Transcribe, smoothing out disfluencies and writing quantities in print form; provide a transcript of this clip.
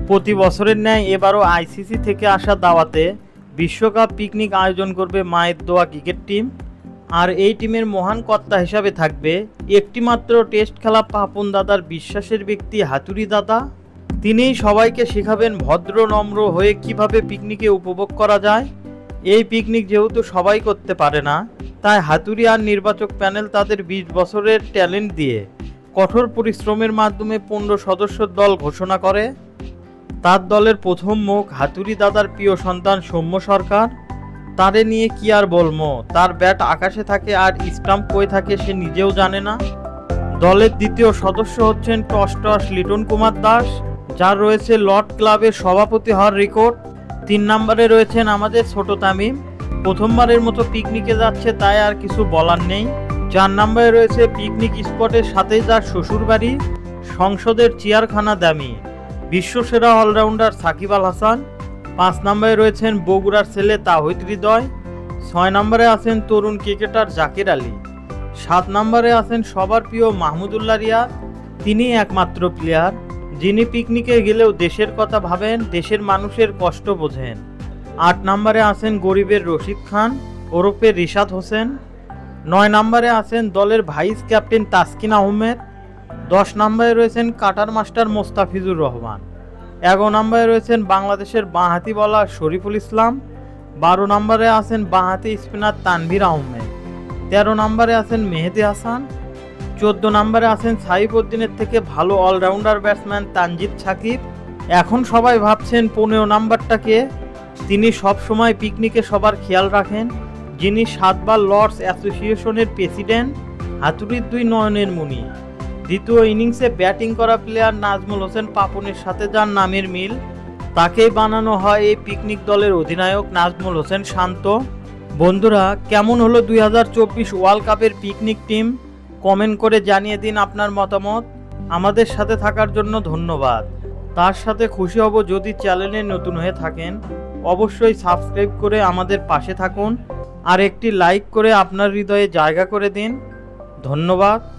প্রতি বছরের ন্যায় এবারও আইসিসি থেকে আসা দাওয়াতে বিশ্বকাপ পিকনিক আয়োজন করবে মায়ের দোয়া ক্রিকেট টিম। আর এই টিমের মহান কর্তা হিসাবে থাকবে একটিমাত্র টেস্ট খেলা পাপন দাদার বিশ্বাসের ব্যক্তি হাতুড়ি দাদা। তিনিই সবাইকে শেখাবেন ভদ্র নম্র হয়ে কিভাবে পিকনিকে উপভোগ করা যায়। এই পিকনিক যেহেতু সবাই করতে পারে না, তাই হাতুড়ি আর নির্বাচক প্যানেল তাদের 20 বছরের ট্যালেন্ট দিয়ে কঠোর পরিশ্রমের মাধ্যমে 15 সদস্যের দল ঘোষণা করে। তার দলের প্রথম মুখ হাতুড়ি দাদার প্রিয় সন্তান সৌম্য সরকার। তারে নিয়ে কি আর বলবো, তার ব্যাট আকাশে থাকে আর স্টাম্প কই থাকে সে নিজেও জানে না। দলের দ্বিতীয় সদস্য হচ্ছেন টস লিটন কুমার দাস, যার রয়েছে লর্ড ক্লাবের সভাপতি হওয়ার রেকর্ড। 3 নম্বরে রয়েছেন আমাদের ছোট তামিম, প্রথমবারের মতো পিকনিকে যাচ্ছে তাই আর কিছু বলার নেই। 4 নম্বরে রয়েছে পিকনিক স্পটের সাথেই তার শ্বশুরবাড়ি, সংসদের চেয়ারখানা দামি, বিশ্বসেরা অলরাউন্ডার সাকিব আল হাসান। 5 নম্বরে রয়েছেন বগুড়ার ছেলে তাহিদ হৃদয়। 6 নম্বরে আছেন তরুণ ক্রিকেটার জাকির আলী। 7 নম্বরে আছেন সবার প্রিয় মাহমুদুল্লাহ রিয়াদ, তিনি একমাত্র প্লেয়ার যিনি পিকনিকে গেলেও দেশের কথা ভাবেন, দেশের মানুষের কষ্ট বোঝেন। 8 নম্বরে আছেন গরিবের রশিদ খান ওরফে রিশাদ হোসেন। 9 নম্বরে আছেন দলের ভাইস ক্যাপ্টেন তাসকিন আহমেদ। 10 নম্বরে রয়েছেন কাটার মাস্টার মোস্তাফিজুর রহমান। 11 নম্বরে রয়েছেন বাংলাদেশের বাঁহাতি বোলার শরীফুল ইসলাম। 12 নম্বরে আছেন বাঁহাতি স্পিনার তানভীর আহমেদ। 13 নম্বরে আছেন মেহেদি হাসান। 14 নম্বরে আছেন সাইফউদ্দিনের থেকে ভালো অলরাউন্ডার ব্যাটসম্যান তানজিদ সাকিব। এখন সবাই ভাবছেন 15 নম্বরটাকে। তিনি সব সময় পিকনিকে সবার খেয়াল রাখেন, যিনি 7 বার লর্ডস অ্যাসোসিয়েশনের প্রেসিডেন্ট, হাতুড়ির 2 নয়নের মণি। দ্বিতীয় ইনিংসে ব্যাটিং করা প্লেয়ার নাজমুল হোসেন পাপনের সাথে যার নামের মিল, তাকেই বানানো হয় এই পিকনিক দলের অধিনায়ক নাজমুল হোসেন শান্ত। বন্ধুরা, কেমন হলো 2024 ওয়ার্ল্ড কাপের পিকনিক টিম? কমেন্ট করে জানিয়ে দিন আপনার মতামত। আমাদের সাথে থাকার জন্য ধন্যবাদ। তার সাথে খুশি হব যদি চ্যানেলে নতুন হয়ে থাকেন, অবশ্যই সাবস্ক্রাইব করে আমাদের পাশে থাকুন আর একটি লাইক করে আপনার হৃদয়ে জায়গা করে দিন। ধন্যবাদ।